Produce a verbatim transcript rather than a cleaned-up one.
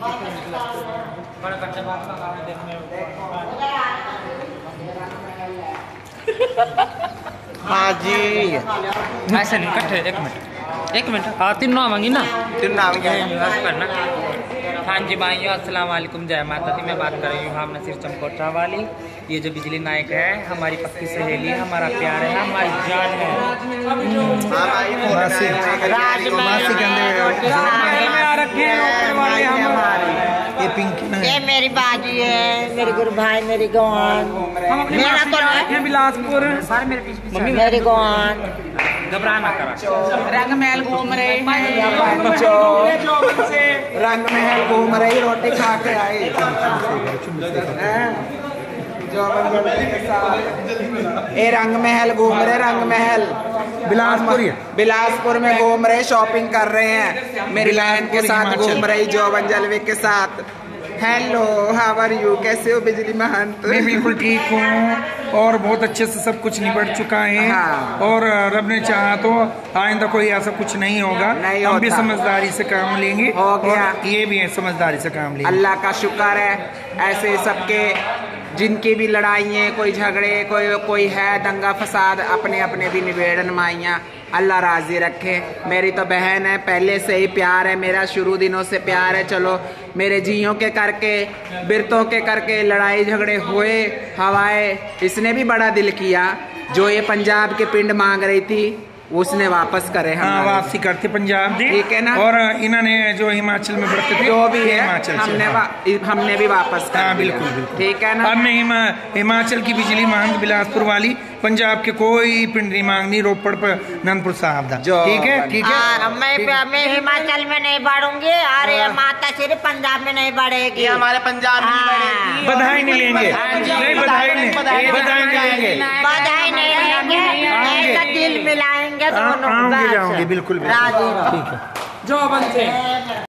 हाँ जी ऐसे नहीं इकट्ठे। एक मिनट एक मिनट हाँ तीनों आवांगी ना तीनों करना। हाँ जी भाइयों अस्सलाम वालेकुम, जय माता दी। मैं बात कर रही हूँ हम नसीर चमकोटा वाली। ये जो बिजली नायक है हमारी पक्की सहेली है, हमारा प्यार है, हमारी जान है। ये पिंकी ये मेरी बाजी है, मेरे गुरु भाई, मेरी गवान, मेरा तो बिलासपुर मेरी गवान। घबरा ना करा। रंग महल घूम रहे हैं, रंग महल घूम रही, रोटी खा के आई जो के साथ। ये रंग महल घूम रहे, रंग महल बिलासपुर बिलासपुर में घूम रहे, शॉपिंग कर रहे हैं, मेरी बहन के साथ घूम रही, जो जलवे के साथ। हेलो हाउ आर यू, कैसे हो बिजली महंत? मैं बिल्कुल ठीक हूँ और बहुत अच्छे से सब कुछ निपट चुका है। हाँ। और रब ने चाहा तो आइंदा कोई ऐसा कुछ नहीं होगा। नहीं हम भी होता। समझदारी से काम लेंगे हो गया। और ये भी है समझदारी से काम लेंगे। अल्लाह का शुक्र है, ऐसे सबके जिनकी भी लड़ाइयाँ, कोई झगड़े, कोई कोई है दंगा फसाद, अपने अपने भी निबेड़न माइयाँ, अल्लाह राजी रखे। मेरी तो बहन है, पहले से ही प्यार है मेरा, शुरू दिनों से प्यार है। चलो मेरे जियों के करके, बिरतों के करके लड़ाई झगड़े हुए, हवाए इसने भी बड़ा दिल किया। जो ये पंजाब के पिंड मांग रही थी उसने वापस करे, हाँ वापसी करते पंजाब जी, ठीक है ना। और इन्होंने जो हिमाचल में बढ़ते थे जो भी है हिमाचल हमने वा, हमने भी वापस कर हाँ दिया। बिल्कुल बिल्कुल ठीक है ना। अब मैं हिमा, हिमाचल की बिजली मांग बिलासपुर वाली, पंजाब के कोई पिंड नहीं मांगनी, रोपड़ पर नंदपुर साहब दा। ठीक है ठीक है। मैं मैं हिमाचल में नहीं बढ़ूंगी और ये माता सिर्फ पंजाब में नहीं बढ़ेगी। ये हमारे पंजाब में हाँ। बढ़ेगी। बधाई नहीं लेंगे, नहीं बधाई नहीं, बधाई नहीं लेंगे, बधाई नहीं लेंगे, ऐसा दिल मिलाएंगे दोनों। आऊंगे जाऊंगे बिल्कुल राजी ठीक है। जो बनते